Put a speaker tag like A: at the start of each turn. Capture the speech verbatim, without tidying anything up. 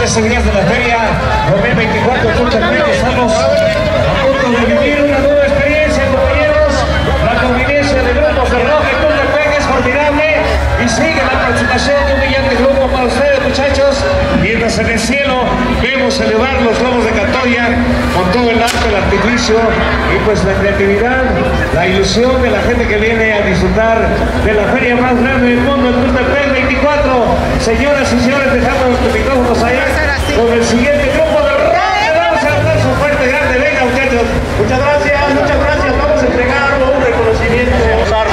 A: trece días de la feria dos mil veinticuatro Tultepec. Estamos a punto de vivir una nueva experiencia, compañeros. La convivencia de grupos de rock en Tultepec es formidable y sigue la participación de un brillante grupo para ustedes, muchachos. Mientras en el cielo vemos elevar los globos de Cantoya con todo el arte, el artificio y pues la creatividad, la ilusión de la gente que viene a disfrutar de la feria más grande del mundo, el Tultepec veinticuatro. Señoras y señores, dejamos los micrófonos ahí con el siguiente grupo de rock. Le vamos a dar su fuerte grande. Venga, muchachos. Muchas gracias, muchas gracias. Vamos a entregar un reconocimiento.